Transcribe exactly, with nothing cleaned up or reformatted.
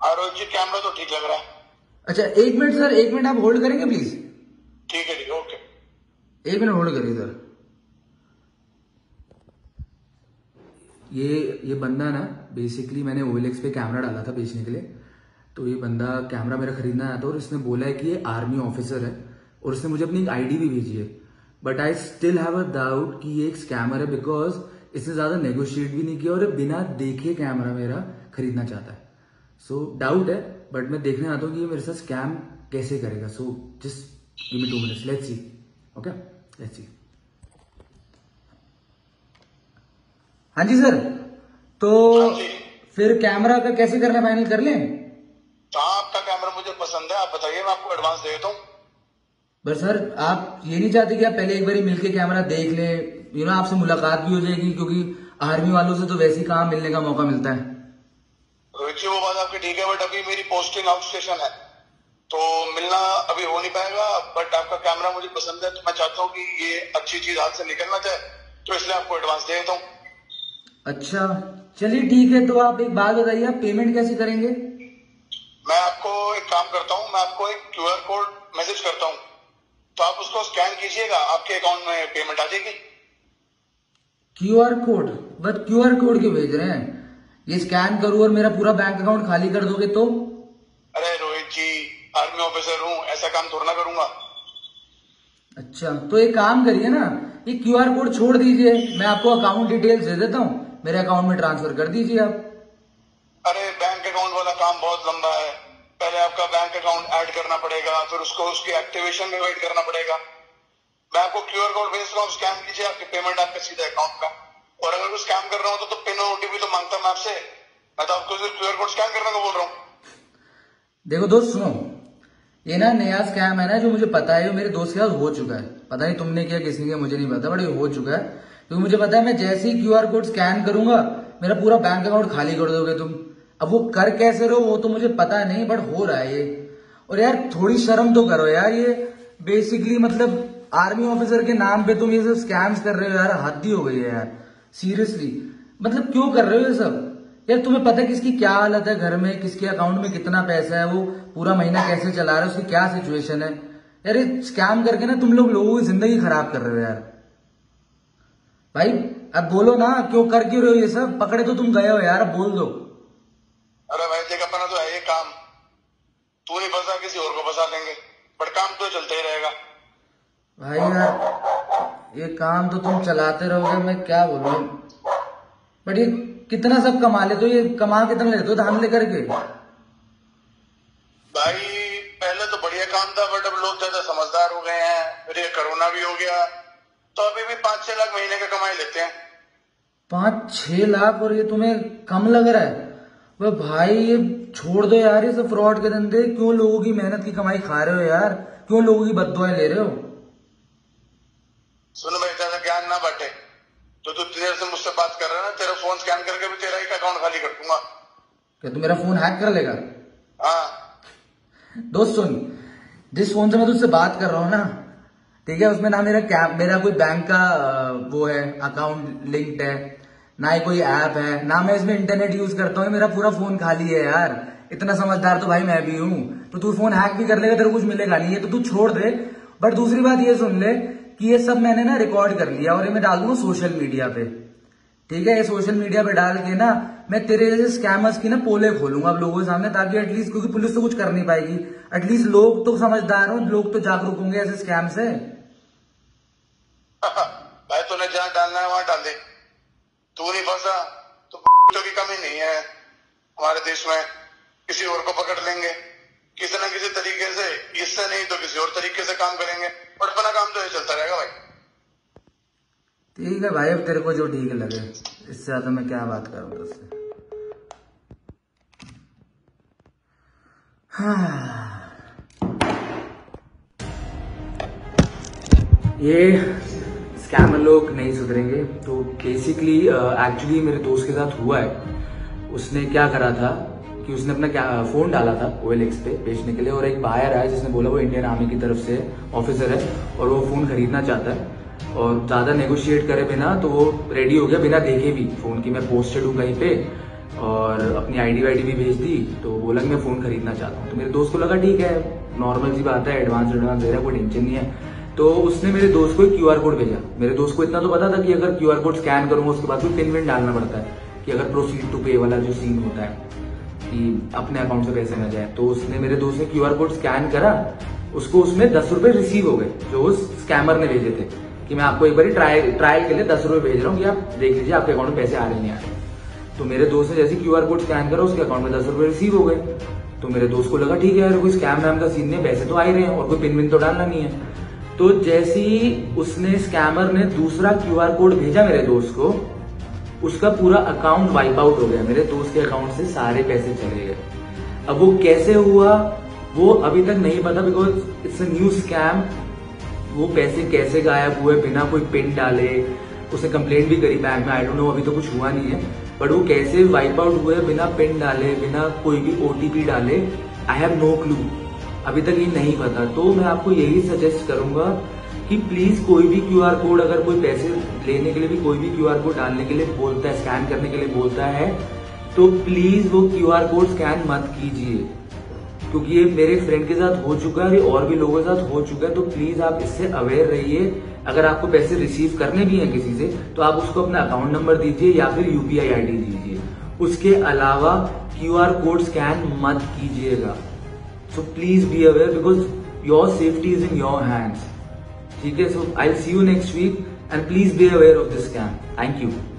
रोहित जी camera तो ठीक लग रहा है। अच्छा एक मिनट सर, एक मिनट आप होल्ड करेंगे प्लीज। ठीक है ठीक है ओके। एक मिनट होल्ड करिए सर। ये ये बंदा ना बेसिकली मैंने ओएलएक्स पे कैमरा डाला था बेचने के लिए। तो ये बंदा कैमरा मेरा खरीदना आया था और इसने बोला है कि ये आर्मी ऑफिसर है और इसने मुझे अपनी एक आईडी भी भेजी है। But I still have a doubt कि ये एक स्कैमर है बिकॉज इसने ज्यादा नेगोशिएट भी नहीं किया और बिना देखे कैमरा मेरा खरीदना चाहता है। सो so, डाउट है बट मैं देखने आता हूँ कि ये मेरे साथ स्कैम कैसे करेगा। So just give me two minutes, let's see. Okay let's see. हाँ जी सर, तो हाँ जी। फिर कैमरा का कैसे करना फाइनल कर लें? हाँ आपका कैमरा मुझे पसंद है, आप बताइए मैं आपको एडवांस दे देता हूँ। बस सर आप ये नहीं चाहते कि आप पहले एक बार मिलके कैमरा देख ले, यू नो आपसे मुलाकात भी हो जाएगी क्योंकि आर्मी वालों से तो वैसे ही कहाँ मिलने का मौका मिलता है। रोहित जी वो बात आपकी ठीक है बट अभी मेरी पोस्टिंग आउट स्टेशन है तो मिलना अभी हो नहीं पाएगा। बट आपका कैमरा मुझे पसंद है तो मैं चाहता हूँ कि ये अच्छी चीज हाथ से निकलना चाहे तो इसलिए आपको एडवांस दे देता हूँ। अच्छा चलिए ठीक है, तो आप एक बात बताइए, आप पेमेंट कैसे करेंगे? मैं आपको एक काम करता हूँ, मैं आपको एक क्यूआर कोड मैसेज करता हूँ तो आप उसको स्कैन कीजिएगा, आपके अकाउंट में पेमेंट आ जाएगी। QR code? But QR code क्यों भेज रहे हैं? ये स्कैन करूं और मेरा पूरा बैंक अकाउंट खाली कर दोगे तो? अरे रोहित जी आर्मी ऑफिसर हूँ, ऐसा काम थोड़ा ना करूंगा। अच्छा तो एक काम करिए ना, ये क्यूआर कोड छोड़ दीजिए, मैं आपको अकाउंट डिटेल्स दे देता हूँ, मेरे अकाउंट में ट्रांसफर कर दीजिए आप। अरे बैंक अकाउंट वाला काम बहुत लंबा है, पहले आपका बैंक अकाउंट ऐड करना पड़ेगा, फिर उसको उसकी एक्टिवेशन में वेट करना पड़ेगा। मैं आपको क्यूआर कोड भेज रहा हूँ, स्कैन कीजिए, आपकी पेमेंट आपके सीधे अकाउंट का। और अगर कोई स्कैम कर रहा हूँ तो, तो पिन और ओटीपी तो मांगता मैं आपसे, मैं तो आपको सिर्फ क्यूआर कोड स्कैन करने को बोल रहा हूँ। देखो दोस्त सुनो, ये ना नया स्कैम है ना जो मुझे पता है, ये मेरे दोस्त के साथ हो चुका है। पता नहीं तुमने किया किसी ने, मुझे नहीं पता, बट ये हो चुका है क्योंकि मुझे पता है मैं जैसे ही क्यूआर कोड स्कैन करूंगा मेरा पूरा बैंक अकाउंट खाली कर दोगे तुम। अब वो कर कैसे रहो वो तो मुझे पता नहीं, बट हो रहा है ये। और यार थोड़ी शर्म तो करो यार, ये बेसिकली मतलब आर्मी ऑफिसर के नाम पे तुम ये सब स्कैम्स कर रहे हो यार, हद ही हो गई है यार सीरियसली। मतलब क्यों कर रहे हो ये सब यार? तुम्हें पता है किसकी क्या हालत है घर में, किसके अकाउंट में कितना पैसा है, वो पूरा महीना कैसे चला रहा है, उसकी क्या सिचुएशन है यार। ये स्कैम करके ना तुम लोग लोगों की जिंदगी खराब कर रहे हो यार। भाई अब बोलो ना, क्यों कर क्यों रहे हो ये सब? पकड़े तो तुम गए हो यार, अब बोल दो। अरे भाई देख अपना तो है ये काम, तू नहीं फंसा किसी और को फंसा देंगे, बट काम तो चलता ही रहेगा। भाई यार ये काम तो तुम चलाते रहोगे, मैं क्या बोलूं। बट ये कितना सब कमा लेते हो, ये कमा कितना लेते हो धान लेकर के? भाई पहले तो बढ़िया काम था बट अब लोग ज्यादा समझदार हो गए हैं, फिर ये कोरोना भी हो गया तो अभी भी पांच छह लाख महीने का कमाई लेते हैं। पांच छह लाख? और ये तुम्हें कम लग रहा है? वह भाई ये छोड़ दो यार, ये सब फ्रॉड के धंधे। क्यों लोगों की मेहनत की कमाई खा रहे हो यार? क्यों लोगों की बद्दुआएं ले रहे हो? सुन भाई ज्यादा ज्ञान ना बांटे, तो तू देर से मुझसे बात कर रहा है ना, तेरा फोन स्कैन करके भी तेरा एक अकाउंट खाली कर दूंगा। क्या तू मेरा फोन हैक कर लेगा? हाँ दोस्त सुन, जिस फोन से मैं तुझसे बात कर रहा हूँ ना, ठीक है, उसमें ना मेरा क्या मेरा कोई बैंक का वो है अकाउंट लिंक्ड है, ना ही कोई ऐप है, ना मैं इसमें इंटरनेट यूज करता हूँ, मेरा पूरा फोन खाली है यार। इतना समझदार तो भाई मैं भी हूँ। तो तू फोन हैक भी कर लेगा, तेरे को कुछ मिलेगा नहीं है, तो तू छोड़ दे। बट दूसरी बात ये सुन ले कि ये सब मैंने ना रिकॉर्ड कर लिया और ये मैं डाल दूंगा सोशल मीडिया पे, ठीक है? ये सोशल मीडिया पे डाल के ना मैं तेरे जैसे स्कैमर्स की ना पोले खोलूंगा अब लोगों के सामने, ताकि एटलीस्ट, क्योंकि पुलिस तो कुछ कर नहीं पाएगी, एटलीस्ट लोग तो समझदार हो, लोग तो जागरूक होंगे ऐसे स्कैम से। भाई तूने जहाँ डालना है वहां डाल दे, तू नहीं फंसा तो की कमी नहीं है हमारे देश में, किसी और को पकड़ लेंगे किसी न किसी तरीके से, इससे नहीं तो किसी और तरीके से काम करेंगे, और अपना काम तो ये चलता रहेगा भाई। ठीक है भाई, अब तेरे को जो ठीक लगे, इससे ज्यादा मैं क्या बात करूं तुझसे। हाँ ये स्कैमर लोग नहीं सुधरेंगे। तो बेसिकली एक्चुअली मेरे दोस्त के साथ हुआ है, उसने क्या करा था कि उसने अपना क्या फोन डाला था ओएलएक्स पे बेचने के लिए, और एक बायर आया जिसने बोला वो इंडियन आर्मी की तरफ से ऑफिसर है और वो फोन खरीदना चाहता है, और ज्यादा नेगोशिएट करे बिना तो वो रेडी हो गया बिना देखे भी फोन की मैं पोस्टेड हूँ कहीं पे, और अपनी आईडी वाईडी भी भेज दी। तो बोला कि मैं फोन खरीदना चाहता हूँ। तो मेरे दोस्त को लगा ठीक है, नॉर्मल सी बात है, एडवांस एडवांस दे रहा है, कोई टेंशन नहीं है। तो उसने मेरे दोस्त को एक क्यूआर कोड भेजा। मेरे दोस्त को इतना तो पता था कि अगर क्यूआर कोड स्कैन करूंगा उसके बाद कोई पिन विन डालना पड़ता है, कि अगर प्रोसीड टू पे वाला जो सीन होता है कि अपने अकाउंट से पैसे न जाए। तो उसने मेरे दोस्त ने क्यूआर कोड स्कैन करा, उसको उसमें दस रुपए रिसीव हो गए जो उस स्कैमर ने भेजे थे, कि मैं आपको एक बार ट्रायल ट्रायल के लिए दस रुपए भेज रहा हूँ कि आप देख लीजिए आपके अकाउंट में पैसे आ रहे नहीं आ रहे। तो मेरे दोस्त ने जैसे क्यूआर कोड स्कैन करा, उसके अकाउंट में दस रुपए रिसीव हो गए। तो मेरे दोस्त को लगा ठीक है यार, कोई स्कैम वैम का सीन नहीं, पैसे तो आ ही रहे हैं और कोई पिन विन तो डालना नहीं है। तो जैसे ही उसने स्कैमर ने दूसरा क्यूआर कोड भेजा मेरे दोस्त को, उसका पूरा अकाउंट वाइप आउट हो गया। मेरे दोस्त के अकाउंट से सारे पैसे चले गए। अब वो कैसे हुआ वो अभी तक नहीं पता, because it's a new scam. वो पैसे कैसे गायब हुए बिना कोई पिन डाले, उसने कंप्लेंट भी करी बैंक में, आई डोंट नो, अभी तो कुछ हुआ नहीं है। बट वो कैसे वाइप आउट हुए बिना पिन डाले, बिना कोई भी ओटीपी डाले, आई हैव नो क्लू, अभी तक ये नहीं पता। तो मैं आपको यही सजेस्ट करूंगा कि प्लीज कोई भी क्यूआर कोड, अगर कोई पैसे लेने के लिए भी कोई भी क्यूआर कोड डालने के लिए बोलता है, स्कैन करने के लिए बोलता है, तो प्लीज वो क्यूआर कोड स्कैन मत कीजिए, क्योंकि ये मेरे फ्रेंड के साथ हो चुका है, और भी लोगों के साथ हो चुका है। तो प्लीज आप इससे अवेयर रहिए। अगर आपको पैसे रिसीव करने भी हैं किसी से, तो आप उसको अपना अकाउंट नंबर दीजिए या फिर यूपीआई आईडी दीजिए। उसके अलावा क्यूआर कोड स्कैन मत कीजिएगा। So please be aware, because your safety is in your hands. ठीक है, so I see you next week and please be aware of this scam. Thank you.